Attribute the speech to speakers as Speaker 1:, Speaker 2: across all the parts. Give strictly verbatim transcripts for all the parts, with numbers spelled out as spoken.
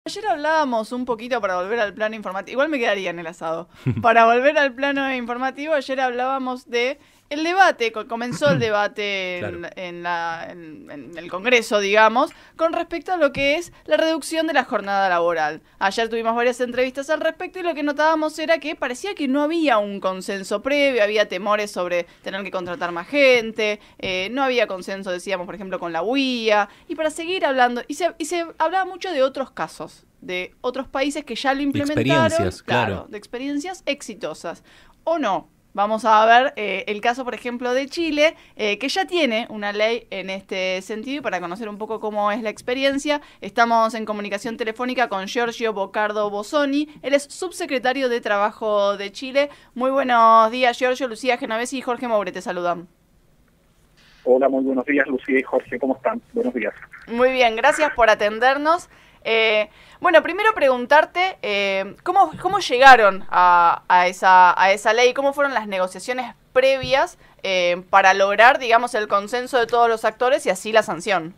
Speaker 1: Ayer hablábamos un poquito para volver al plano informativo, igual me quedaría en el asado. Para volver al plano informativo, ayer hablábamos de el debate, co- comenzó el debate
Speaker 2: Claro.
Speaker 1: en, en la- en- en el Congreso, digamos, con respecto a lo que es la reducción de la jornada laboral. Ayer tuvimos varias entrevistas al respecto y lo que notábamos era que parecía que no había un consenso previo, había temores sobre tener que contratar más gente, eh, no había consenso, decíamos, por ejemplo, con la U I A, y para seguir hablando, y se, y se hablaba mucho de otros casos, de otros países que ya lo
Speaker 2: Y
Speaker 1: implementaron,
Speaker 2: experiencias, claro.
Speaker 1: claro, de experiencias exitosas, o no. Vamos a ver eh, el caso, por ejemplo, de Chile, eh, que ya tiene una ley en este sentido, y para conocer un poco cómo es la experiencia, estamos en comunicación telefónica con Giorgio Bocardo Bosoni. Él es subsecretario de Trabajo de Chile. Muy buenos días, Giorgio. Lucía Genovesi y Jorge Moure te saludan.
Speaker 3: Hola, muy buenos días, Lucía y Jorge, ¿cómo están? Buenos días.
Speaker 1: Muy bien, gracias por atendernos. Eh, bueno, primero preguntarte eh, ¿cómo, cómo llegaron a, a, esa, a esa ley, cómo fueron las negociaciones previas eh, para lograr, digamos, el consenso de todos los actores y así la sanción.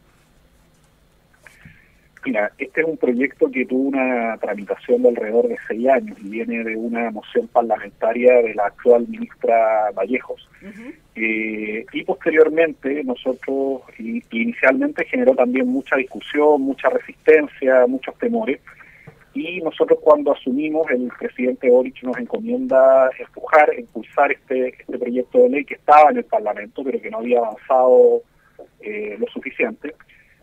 Speaker 3: Mira, este es un proyecto que tuvo una tramitación de alrededor de seis años y viene de una moción parlamentaria de la actual ministra Vallejos.
Speaker 1: Uh-huh.
Speaker 3: Eh, y posteriormente nosotros, y, inicialmente generó también mucha discusión, mucha resistencia, muchos temores. Y nosotros cuando asumimos, el presidente Boric nos encomienda empujar, impulsar este, este proyecto de ley que estaba en el Parlamento, pero que no había avanzado eh, lo suficiente.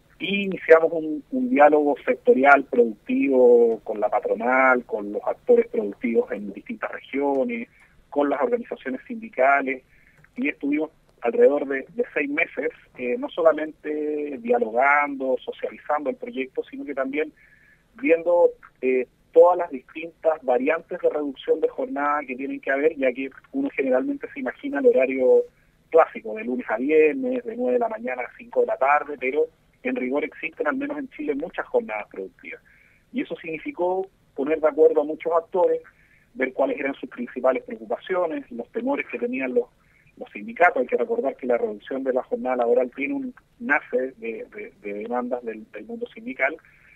Speaker 3: Y iniciamos un, un diálogo sectorial productivo con la patronal, con los actores productivos en distintas regiones, con las organizaciones sindicales, y estuvimos alrededor de, de seis meses, eh, no solamente dialogando, socializando el proyecto, sino que también viendo eh, todas las distintas variantes de reducción de jornada que tienen que haber, ya que uno generalmente se imagina el horario clásico, de lunes a viernes, de nueve de la mañana a cinco de la tarde, pero en rigor existen, al menos en Chile, muchas jornadas productivas. Y eso significó poner de acuerdo a muchos actores, ver cuáles eran sus principales preocupaciones, los temores que tenían los, los sindicatos. Hay que recordar que la reducción de la jornada laboral tiene un nace de, de, de demandas del, del mundo sindical,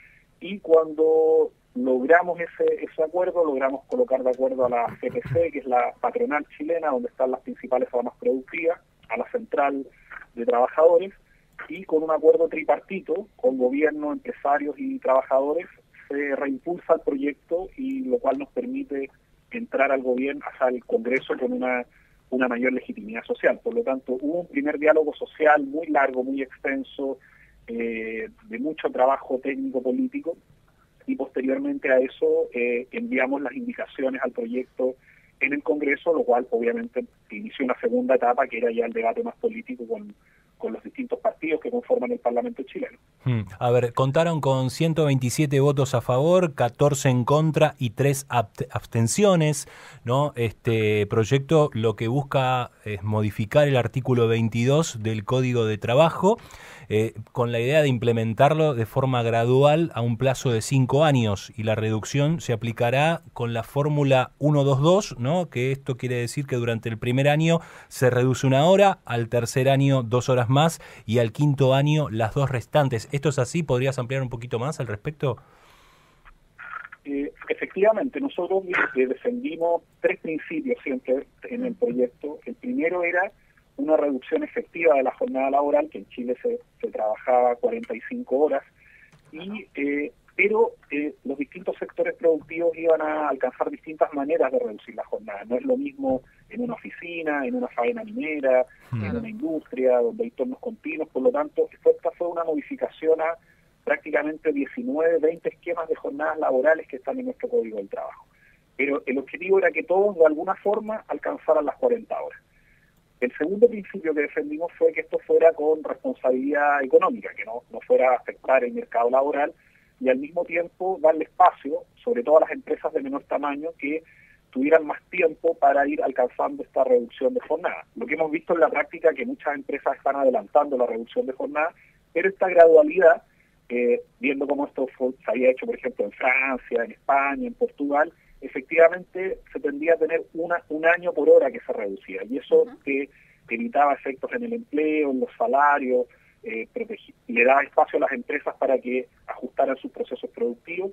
Speaker 3: y cuando logramos ese, ese acuerdo, logramos colocar de acuerdo a la C P C, que es la patronal chilena, donde están las principales ramas productivas, a la central de trabajadores, y con un acuerdo tripartito con gobierno, empresarios y trabajadores se reimpulsa el proyecto, y lo cual nos permite entrar al gobierno, hasta el Congreso, con una, una mayor legitimidad social. Por lo tanto, hubo un primer diálogo social muy largo, muy extenso, eh, de mucho trabajo técnico-político, y posteriormente a eso eh, enviamos las indicaciones al proyecto en el Congreso, lo cual obviamente inició una segunda etapa, que era ya el debate más político con con los distintos partidos que conforman el Parlamento chileno.
Speaker 2: Hmm. A ver, contaron con ciento veintisiete votos a favor, catorce en contra y tres abstenciones, ¿no? Este proyecto lo que busca es modificar el artículo veintidós del Código de Trabajo, eh, con la idea de implementarlo de forma gradual a un plazo de cinco años, y la reducción se aplicará con la fórmula ciento veintidós, ¿no? Que esto quiere decir que durante el primer año se reduce una hora, al tercer año dos horas más y al quinto año las dos restantes. ¿Esto es así? ¿Podrías ampliar un poquito más al respecto?
Speaker 3: Eh, efectivamente, nosotros eh, defendimos tres principios siempre en el proyecto. El primero era una reducción efectiva de la jornada laboral, que en Chile se, se trabajaba cuarenta y cinco horas, y eh, pero eh, los distintos sectores productivos iban a alcanzar distintas maneras de reducir la jornada. No es lo mismo en una oficina, en una faena minera,
Speaker 2: Hmm.
Speaker 3: en una industria, donde hay turnos continuos. Por lo tanto, esta fue una modificación a prácticamente diecinueve, veinte esquemas de jornadas laborales que están en nuestro Código del Trabajo. Pero el objetivo era que todos, de alguna forma, alcanzaran las cuarenta horas. El segundo principio que defendimos fue que esto fuera con responsabilidad económica, que no, no fuera a afectar el mercado laboral, y al mismo tiempo darle espacio, sobre todo a las empresas de menor tamaño, que tuvieran más tiempo para ir alcanzando esta reducción de jornada. Lo que hemos visto en la práctica es que muchas empresas están adelantando la reducción de jornada, pero esta gradualidad, eh, viendo cómo esto fue, se había hecho, por ejemplo, en Francia, en España, en Portugal, efectivamente se tendría a tener una, un año por hora que se reducía, y eso
Speaker 1: Uh-huh.
Speaker 3: que evitaba efectos en el empleo, en los salarios, eh, le daba espacio a las empresas para que ajustaran sus procesos productivos,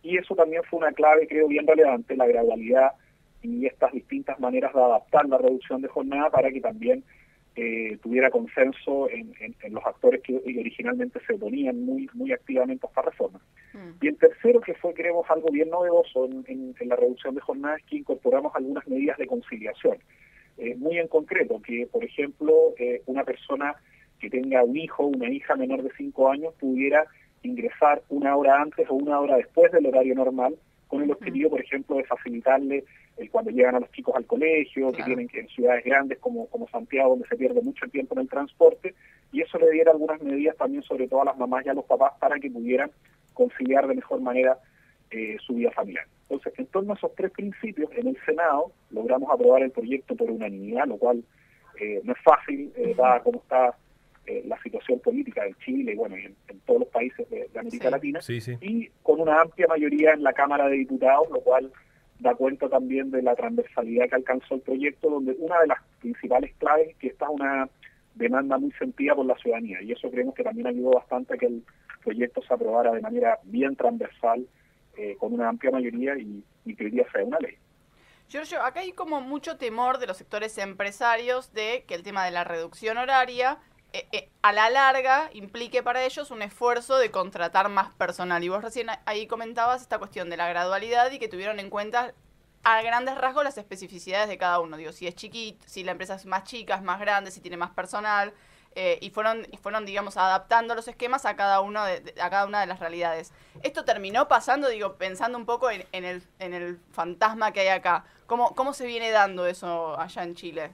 Speaker 3: y eso también fue una clave, creo, bien relevante, la gradualidad y estas distintas maneras de adaptar la reducción de jornada para que también eh, tuviera consenso en, en, en los actores que originalmente se oponían muy, muy activamente a esta reforma. Mm. Y el tercero, que fue, creemos, algo bien novedoso en, en, en la reducción de jornada, es que incorporamos algunas medidas de conciliación. Eh, muy en concreto, que, por ejemplo, eh, una persona que tenga un hijo o una hija menor de cinco años pudiera ingresar una hora antes o una hora después del horario normal, con el objetivo, por ejemplo, de facilitarle el cuando llegan a los chicos al colegio, claro, que tienen que en ciudades grandes como, como Santiago, donde se pierde mucho tiempo en el transporte, y eso le diera algunas medidas también, sobre todo a las mamás y a los papás, para que pudieran conciliar de mejor manera eh, su vida familiar. Entonces, en torno a esos tres principios, en el Senado logramos aprobar el proyecto por unanimidad, lo cual eh, no es fácil, eh, dada cómo está eh, la situación política de Chile y bueno, en, en todos los países de, de América sí, Latina, sí, sí. y con una amplia mayoría en la Cámara de Diputados, lo cual da cuenta también de la transversalidad que alcanzó el proyecto, donde una de las principales claves es que esta es una demanda muy sentida por la ciudadanía, y eso creemos que también ayudó bastante a que el proyecto se aprobara de manera bien transversal, eh, con una amplia mayoría, y, y que hoy día sea una ley.
Speaker 1: Giorgio, acá hay como mucho temor de los sectores empresarios de que el tema de la reducción horaria eh, eh, a la larga implique para ellos un esfuerzo de contratar más personal. Y vos recién ahí comentabas esta cuestión de la gradualidad y que tuvieron en cuenta a grandes rasgos las especificidades de cada uno. Digo, si es chiquito, si la empresa es más chica, es más grande, si tiene más personal, eh, y fueron, y fueron, digamos, adaptando los esquemas a cada uno de, de, a cada una de las realidades. Esto terminó pasando, digo, pensando un poco en, en el, en el fantasma que hay acá. ¿Cómo, cómo se viene dando eso allá en Chile?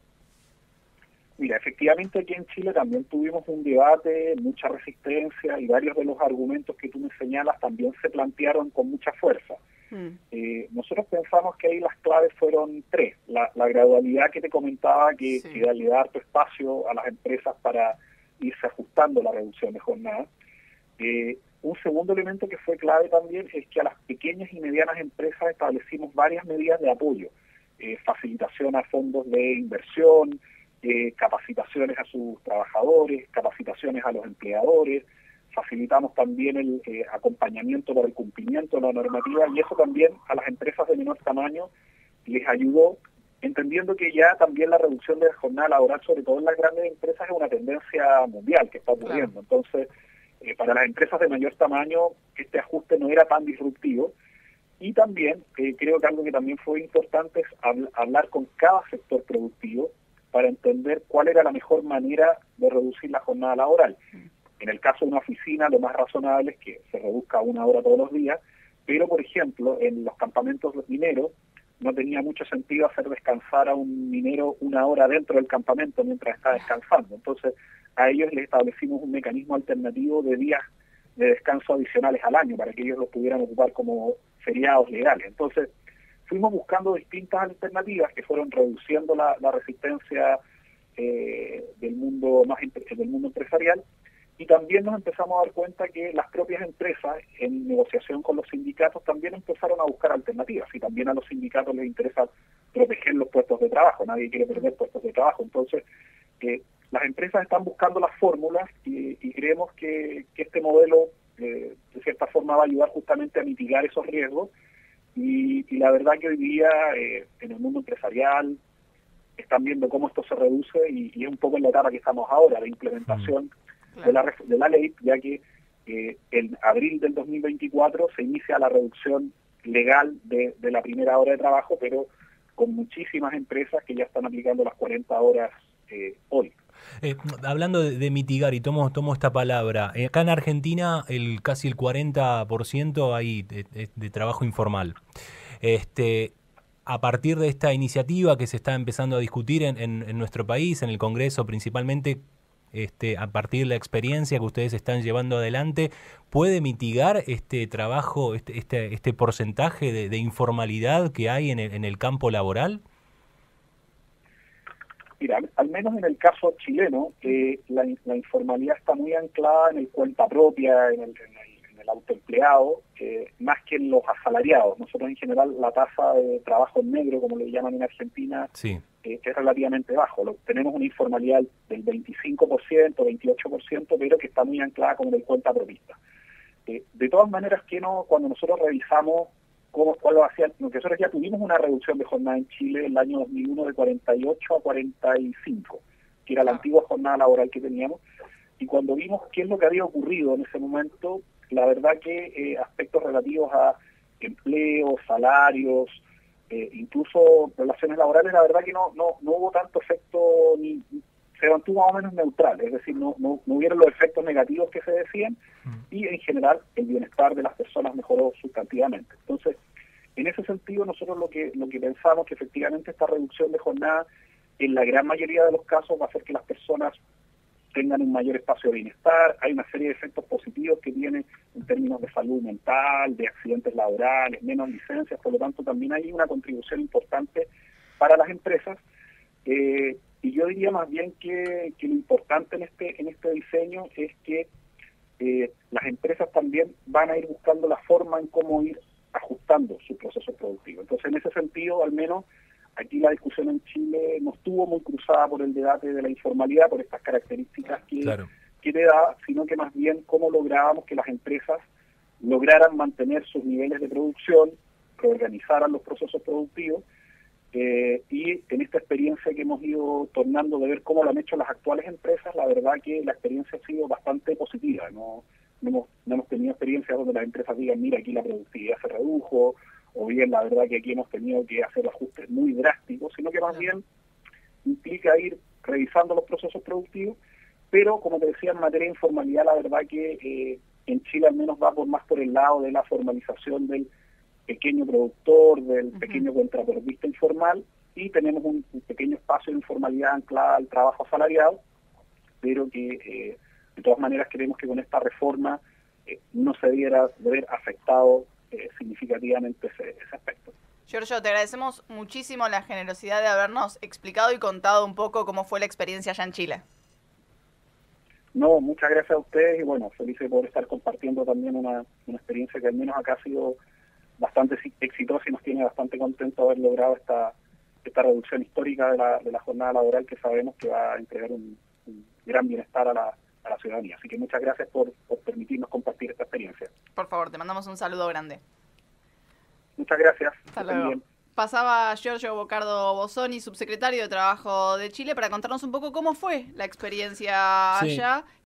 Speaker 3: Mira, efectivamente aquí en Chile también tuvimos un debate, mucha resistencia, y varios de los argumentos que tú me señalas también se plantearon con mucha fuerza. Mm. Eh, nosotros pensamos que ahí las claves fueron tres. La, la gradualidad que te comentaba, que, sí. que le da harto espacio a las empresas para irse ajustando la reducción de jornada. Eh, un segundo elemento que fue clave también es que a las pequeñas y medianas empresas establecimos varias medidas de apoyo, eh, facilitación a fondos de inversión, eh, capacitaciones a sus trabajadores, capacitaciones a los empleadores, facilitamos también el eh, acompañamiento para el cumplimiento de la normativa, y eso también a las empresas de menor tamaño les ayudó, entendiendo que ya también la reducción de la jornada laboral, sobre todo en las grandes empresas, es una tendencia mundial que está ocurriendo. Claro. Entonces, eh, para las empresas de mayor tamaño, este ajuste no era tan disruptivo. Y también, eh, creo que algo que también fue importante es hab- hablar con cada sector productivo para entender cuál era la mejor manera de reducir la jornada laboral. En el caso de una oficina, lo más razonable es que se reduzca una hora todos los días, pero, por ejemplo, en los campamentos mineros no tenía mucho sentido hacer descansar a un minero una hora dentro del campamento mientras está descansando. Entonces, a ellos les establecimos un mecanismo alternativo de días de descanso adicionales al año para que ellos los pudieran ocupar como feriados legales. Entonces, fuimos buscando distintas alternativas que fueron reduciendo la, la resistencia eh, del mundo más del mundo empresarial, y también nos empezamos a dar cuenta que las propias empresas, en negociación con los sindicatos, también empezaron a buscar alternativas, y también a los sindicatos les interesa proteger los puestos de trabajo, nadie quiere perder puestos de trabajo. Entonces, eh, las empresas están buscando las fórmulas, y, y creemos que, que este modelo eh, de cierta forma va a ayudar justamente a mitigar esos riesgos. Y, y la verdad que hoy día eh, en el mundo empresarial están viendo cómo esto se reduce, y, y es un poco en la etapa que estamos ahora de implementación mm, claro. de, la, de la ley, ya que eh, en abril del dos mil veinticuatro se inicia la reducción legal de, de la primera hora de trabajo, pero con muchísimas empresas que ya están aplicando las cuarenta horas eh, hoy.
Speaker 2: Eh, hablando de, de mitigar, y tomo, tomo esta palabra, eh, acá en Argentina el casi el cuarenta por ciento hay de, de, de trabajo informal. Este, a partir de esta iniciativa que se está empezando a discutir en, en, en nuestro país, en el Congreso principalmente, este, a partir de la experiencia que ustedes están llevando adelante, ¿puede mitigar este trabajo, este, este, este porcentaje de, de informalidad que hay en el, en el campo laboral?
Speaker 3: Mira, al menos en el caso chileno, eh, la, la informalidad está muy anclada en el cuenta propia, en el, en el, en el autoempleado, eh, más que en los asalariados. Nosotros en general la tasa de trabajo en negro, como le llaman en Argentina, sí. eh, es relativamente bajo. Lo, tenemos una informalidad del veinticinco por ciento, veintiocho por ciento, pero que está muy anclada con el cuenta propista. Eh, de todas maneras, que no, cuando nosotros revisamos cómo, cuál lo hacían, nosotros ya tuvimos una reducción de jornada en Chile en el año dos mil uno de cuarenta y ocho a cuarenta y cinco, que era la antigua jornada laboral que teníamos, y cuando vimos qué es lo que había ocurrido en ese momento, la verdad que eh, aspectos relativos a empleo, salarios, eh, incluso relaciones laborales, la verdad que no no no hubo tanto efecto, ni se mantuvo más o menos neutral, es decir, no, no, no hubieron los efectos negativos que se decían, y en general el bienestar de las personas mejoró sustantivamente. Entonces, en ese sentido, nosotros lo que lo que pensamos que efectivamente esta reducción de jornada en la gran mayoría de los casos va a hacer que las personas tengan un mayor espacio de bienestar. Hay una serie de efectos positivos que tiene en términos de salud mental, de accidentes laborales, menos licencias, por lo tanto también hay una contribución importante para las empresas. Eh, y yo diría más bien que, que lo importante en este en este diseño es que eh, las empresas también van a ir buscando la forma en cómo ir ajustando su proceso productivo. Entonces, en ese sentido, al menos aquí la discusión en Chile no estuvo muy cruzada por el debate de la informalidad, por estas características que, claro. que te da, sino que más bien cómo lográbamos que las empresas lograran mantener sus niveles de producción, reorganizaran los procesos productivos, eh, y en esta experiencia que hemos ido tornando de ver cómo lo han hecho las actuales empresas, la verdad que la experiencia ha sido bastante positiva. No, no, hemos, no hemos tenido experiencias donde las empresas digan, mira, aquí la productividad se redujo, o bien la verdad que aquí hemos tenido que hacer ajustes muy drásticos, sino que más bien implica ir revisando los procesos productivos, pero como te decía, en materia de informalidad, la verdad que eh, en Chile al menos va por más por el lado de la formalización del pequeño productor, del uh-huh. pequeño contratista informal, y tenemos un, un pequeño espacio de informalidad anclada al trabajo asalariado, pero que eh, de todas maneras creemos que con esta reforma eh, no se debiera de ver afectado eh, significativamente ese, ese aspecto.
Speaker 1: Giorgio, te agradecemos muchísimo la generosidad de habernos explicado y contado un poco cómo fue la experiencia allá en Chile.
Speaker 3: No, muchas gracias a ustedes y bueno, felices por estar compartiendo también una, una experiencia que al menos acá ha sido bastante exitosa y nos tiene bastante contentos haber logrado esta esta reducción histórica de la, de la jornada laboral, que sabemos que va a entregar un, un gran bienestar a la, a la ciudadanía. Así que muchas gracias por, por permitirnos compartir esta experiencia.
Speaker 1: Por favor, te mandamos un saludo grande.
Speaker 3: Muchas gracias.
Speaker 1: Hasta luego. Pasaba Giorgio Bocardo Bosoni, subsecretario de Trabajo de Chile, para contarnos un poco cómo fue la experiencia
Speaker 2: sí.
Speaker 1: allá.